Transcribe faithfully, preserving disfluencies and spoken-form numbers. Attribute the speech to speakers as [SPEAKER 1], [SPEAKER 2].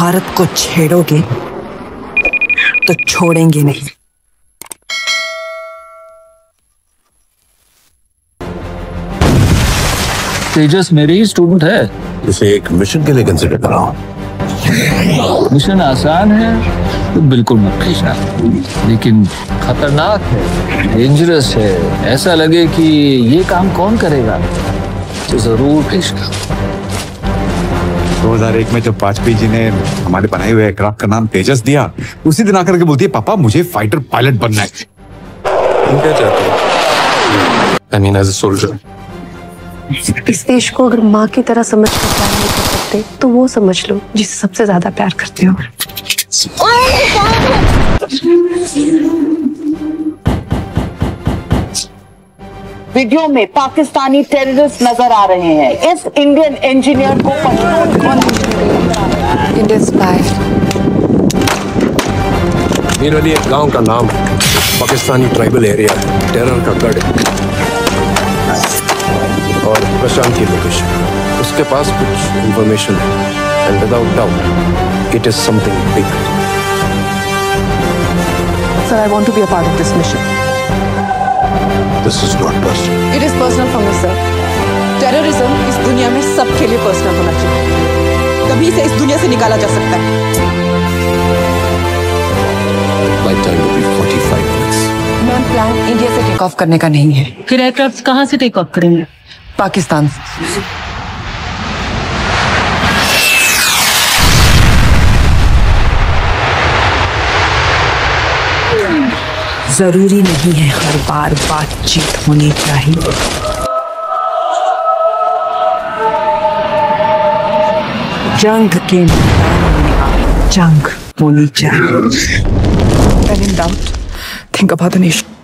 [SPEAKER 1] भारत को छेड़ोगे तो छोड़ेंगे नहीं।
[SPEAKER 2] तेजस मेरे ही स्टूडेंट है।
[SPEAKER 3] इसे एक मिशन के लिए कंसिडर कराओ।
[SPEAKER 2] मिशन आसान है तो बिल्कुल मत भेजना, लेकिन खतरनाक है, डेंजरस है, ऐसा लगे कि ये काम कौन करेगा तो जरूर भेजना।
[SPEAKER 4] दो हज़ार एक में जब वाजपेयी जी ने हमारे बनाए हुए एयरक्राफ्ट का नाम तेजस दिया, उसी दिन आकर के बोलती है पापा मुझे फाइटर पायलट बनना है।
[SPEAKER 3] तुम क्या चाहते हो? I mean as a soldier.
[SPEAKER 5] इस देश को अगर माँ की तरह समझ कर प्यार नहीं कर सकते तो वो समझ लो जिसे सबसे ज्यादा प्यार करते हो।
[SPEAKER 6] वीडियो में पाकिस्तानी टेररिस्ट नजर आ रहे हैं। इस इंडियन इंजीनियर को
[SPEAKER 5] इंडियन स्पाई।
[SPEAKER 3] मीरली एक गांव का नाम है, पाकिस्तानी ट्राइबल एरिया, टेरर का गढ़ और प्रशांत की लोकेशन। उसके पास कुछ इंफॉर्मेशन है and without doubt it is something big.
[SPEAKER 5] Sir, I want to be a part of this mission.
[SPEAKER 3] This is not personal.
[SPEAKER 5] It is personal for me, sir. Terrorism इस दुनिया में सबके लिए पर्सनल होना चाहिए, तभी इसे इस दुनिया से निकाला जा सकता है।
[SPEAKER 3] Flight time will be forty-five minutes.
[SPEAKER 5] Ma'am, plan India से टेक ऑफ करने का नहीं है।
[SPEAKER 7] फिर एयरक्राफ्ट कहाँ से टेक ऑफ करेंगे?
[SPEAKER 5] पाकिस्तान।
[SPEAKER 1] जरूरी नहीं है हर बार बातचीत होनी चाहिए। जंग के मैदान में जंग होनी चाहिए।
[SPEAKER 5] When in doubt, think about the nation.